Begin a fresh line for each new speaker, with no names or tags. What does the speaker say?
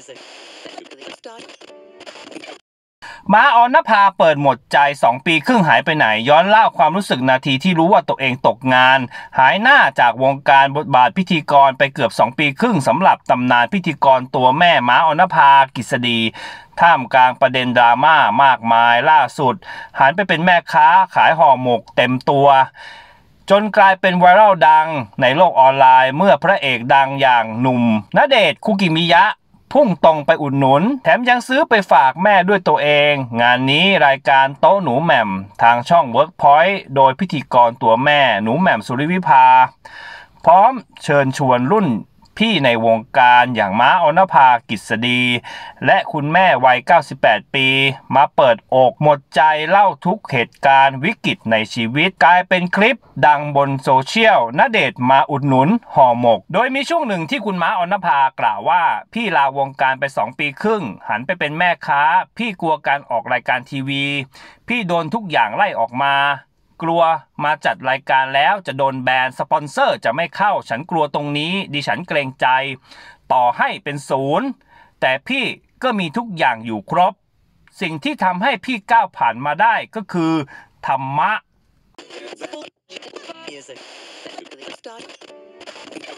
ม้าออนนภาเปิดหมดใจ2 ปีครึ่งหายไปไหนย้อนเล่าความรู้สึกนาทีที่รู้ว่าตัวเองตกงานหายหน้าจากวงการบทบาทพิธีกรไปเกือบ2 ปีครึ่งสำหรับตำนานพิธีกรตัวแม่ม้าออนนภากฤษฎีท่ามกลางประเด็นดราม่ามากมายล่าสุดหันไปเป็นแม่ค้าขายห่อหมกเต็มตัวจนกลายเป็นไวรัลดังในโลกออนไลน์เมื่อพระเอกดังอย่างหนุ่มณเดชน์คุกิมิยะพุ่งตรงไปอุดหนุนแถมยังซื้อไปฝากแม่ด้วยตัวเองงานนี้รายการโต๊ะหนูแหม่มทางช่อง Workpoint โดยพิธีกรตัวแม่หนูแหม่มสุริวิภาพร้อมเชิญชวนรุ่นพี่ในวงการอย่างม้าออนภากฤษฎีและคุณแม่วัย98 ปีมาเปิดอกหมดใจเล่าทุกเหตุการณ์วิกฤตในชีวิตกลายเป็นคลิปดังบนโซเชียลณเดชน์มาอุดหนุนห่อหมกโดยมีช่วงหนึ่งที่คุณม้าออนภากล่าวว่าพี่ลาวงการไป2 ปีครึ่งหันไปเป็นแม่ค้าพี่กลัวการออกรายการทีวีพี่โดนทุกอย่างไล่ออกมากลัวมาจัดรายการแล้วจะโดนแบนสปอนเซอร์จะไม่เข้าฉันกลัวตรงนี้ดิฉันเกรงใจต่อให้เป็น0แต่พี่ก็มีทุกอย่างอยู่ครบสิ่งที่ทำให้พี่ก้าวผ่านมาได้ก็คือธรรมะ